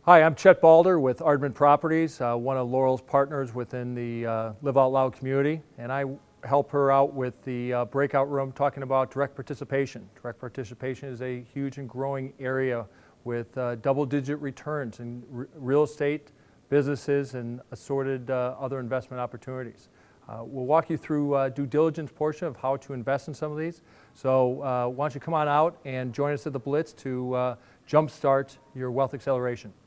Hi, I'm Chet Balder with Ardman Properties, one of Laurel's partners within the Live Out Loud community, and I help her out with the breakout room talking about direct participation. Direct participation is a huge and growing area with double-digit returns in real estate, businesses, and assorted other investment opportunities. We'll walk you through due diligence portion of how to invest in some of these. So why don't you come on out and join us at the Blitz to jumpstart your wealth acceleration.